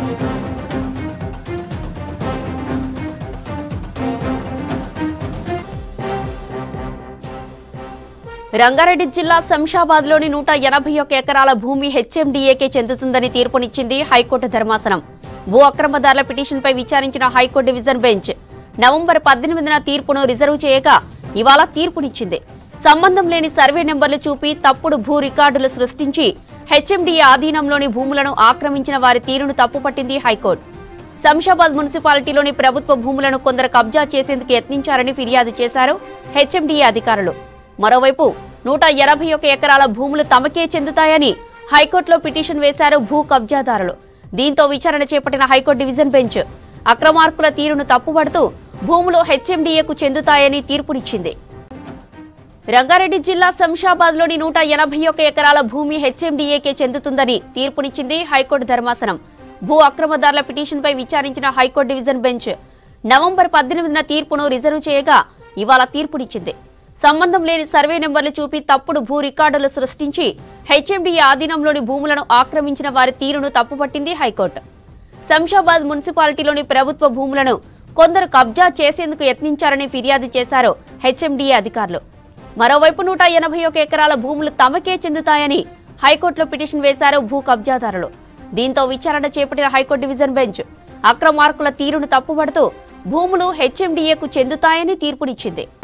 రంగారెడ్డి జిల్లా శంషాబాద్లోని 181 ఎకరాల భూమి హెచ్ఎండీఏకే చెందుతుందని తీర్పునిచ్చింది హైకోర్టు ధర్మాసనం. భూ అక్రమదారుల పిటిషన్పై విచారించిన హైకోర్టు డివిజన్ బెంచ్ నవంబర్ 18న తీర్పును రిజర్వ్ చేయగా ఇవాళ తీర్పునిచ్చింది. సంబంధం లేని సర్వే నెంబర్లు చూపి తప్పుడు భూ రికార్డులు సృష్టించి హెచ్ఎండీఏ ఆధీనంలోని భూములను ఆక్రమించిన వారి తీరును తప్పుపట్టింది హైకోర్టు. శంషాబాద్ మున్సిపాలిటీలోని ప్రభుత్వ భూములను కొందరు కబ్జా చేసేందుకు యత్నించారని ఫిర్యాదు చేశారు హెచ్ఎండీఏ అధికారులు. మరోవైపు 181 ఎకరాల భూములు తమకే చెందుతాయని హైకోర్టులో పిటిషన్ వేశారు భూ కబ్జాదారులు. దీంతో విచారణ చేపట్టిన హైకోర్టు డివిజన్ బెంచ్ అక్రమార్కుల తీరును తప్పుపడుతూ భూములు హెచ్ఎండీఏకు చెందుతాయని తీర్పునిచ్చింది. రంగారెడ్డి జిల్లా శంషాబాద్లోని 181 ఎకరాల భూమి హెచ్ఎండీఏకే చెందుతుందని తీర్పునిచ్చింది హైకోర్టు ధర్మాసనం. భూ అక్రమదారుల పిటిషన్పై విచారించిన హైకోర్టు డివిజన్ బెంచ్ నవంబర్ 18న తీర్పును రిజర్వ్ చేయగా ఇవాళ తీర్పునిచ్చింది. సంబంధం లేని సర్వే నెంబర్లు చూపి తప్పుడు భూ రికార్డులు సృష్టించి హెచ్ఎండీఏ ఆధీనంలోని భూములను ఆక్రమించిన వారి తీరును తప్పుపట్టింది హైకోర్టు. శంషాబాద్ మున్సిపాలిటీలోని ప్రభుత్వ భూములను కొందరు కబ్జా చేసేందుకు యత్నించారని ఫిర్యాదు చేశారు హెచ్ఎండీఏ అధికారులు. మరోవైపు 181 ఎకరాల భూములు తమకే చెందుతాయని హైకోర్టులో పిటిషన్ వేశారు భూ కబ్జాదారులు. దీంతో విచారణ చేపట్టిన హైకోర్టు డివిజన్ బెంచ్ అక్రమార్కుల తీరును తప్పుపడుతూ భూములు హెచ్ఎండీఏకు చెందుతాయని తీర్పునిచ్చింది.